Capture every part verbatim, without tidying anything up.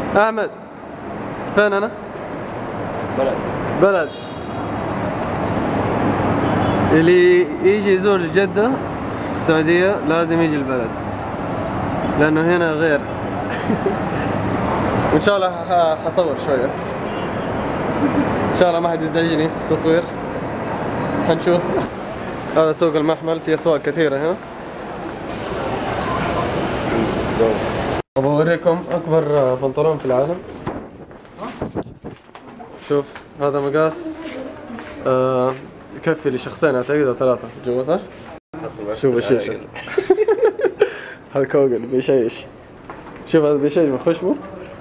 احمد فين انا؟ بلد بلد. اللي يجي يزور جدة السعودية لازم يجي البلد، لأنه هنا غير. وإن شاء الله حصور شوية، إن شاء الله ما حد يزعجني في التصوير، حنشوف. هذا سوق المحمل، في أسواق كثيرة هنا. بوريكم أكبر بنطلون في العالم. شوف هذا مقاس آه يكفي لشخصين اعتقد او ثلاثة جوا، صح؟ شوف الشيشة. هذا كوغل بيشيش، شوف هذا بيشيش من خشمه.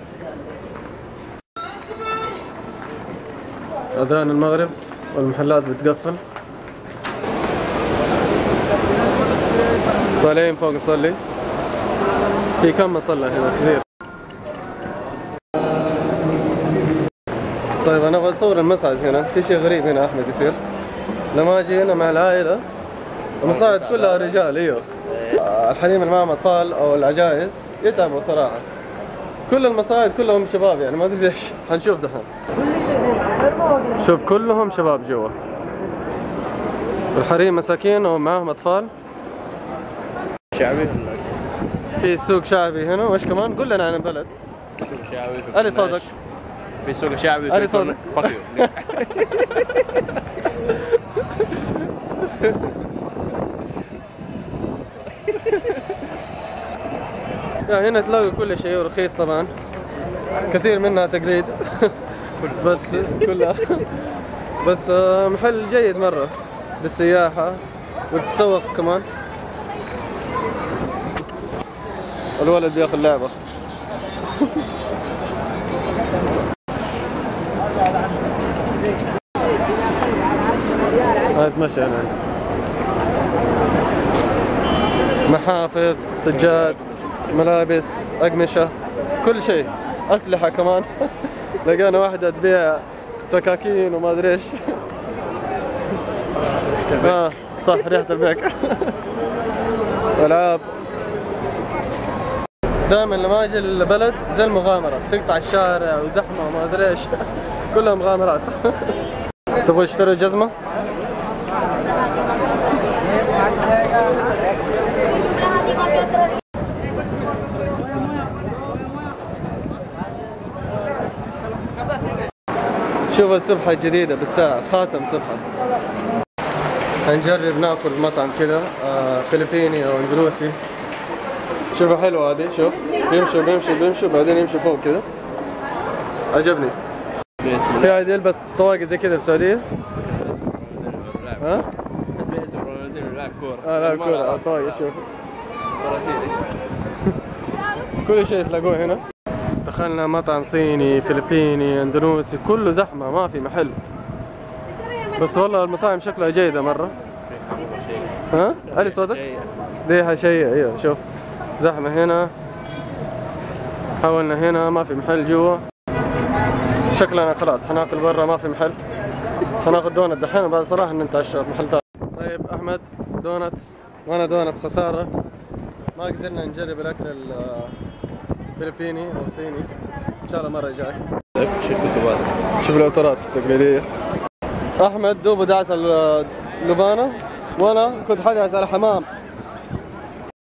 أذان المغرب والمحلات بتقفل، طالعين فوق نصلي. في كم مصلى هنا كثير. طيب أنا أبغى أصور المصعد هنا، في شيء غريب هنا أحمد يصير. لما أجي هنا مع العائلة المصاعد كلها رجال. ايوه الحريم اللي معهم اطفال او العجائز يتعبوا صراحه. كل المصاعد كلهم شباب، يعني ما ادري ليش. حنشوف دحين. شوف كلهم شباب جوا. الحريم مساكين ومعهم اطفال. شعبي. في سوق شعبي هنا، وايش كمان؟ قول لنا عن البلد. سوق شعبي. علي صوتك. في سوق شعبي. علي صوتك. يعني هنا تلاقي كل شيء رخيص طبعا، كثير منها تقليد. بس كلها بس محل جيد مرة للسياحة والتسوق كمان. الولد بياخذ لعبة. هاي تمشي هنا. محافظ، سجاد، ملابس، أقمشة، كل شيء، أسلحة كمان. لقينا واحدة تبيع سكاكين وما أدري إيش. آه صح، ريحة البيك. ألعاب. دائما لما أجي البلد زي المغامرة، تقطع الشارع وزحمة وما أدري إيش. كلها مغامرات. تبغى تشتري جزمة؟ شوف السبحة الجديدة بالساعة، خاتم سبحة. هنجرب ناكل مطعم كذا آه فلبيني او اندونيسي. شوفوا حلوة هذه، شوف بيمشوا بيمشوا بيمشوا بعدين يمشوا فوق كذا. عجبني. في واحد يلبس طواقي زي كذا في السعودية؟ ها؟ لاعب كورة. اه لاعب كورة، طواقي. شوف كل شيء تلاقوه هنا. دخلنا مطعم صيني، فلبيني، اندونيسي، كله زحمة ما في محل. بس والله المطاعم شكلها جيدة مرة. ها؟ علي صوتك؟ ريحة شيء. ايوه شوف زحمة هنا، حاولنا هنا ما في محل جوا. شكلنا خلاص حناكل برا، ما في محل. حناخذ دونت دحين وبعد صراحة نتعشى في محل ثاني. طيب أحمد دونت وأنا دونت خسارة، ما قدرنا نجرب الأكل الفلبيني أو الصيني. إن شاء الله مرة جاي. شوف الأوترات التقليدية. أحمد دوبه داعس على اللبانة وأنا كنت حدعس على حمام.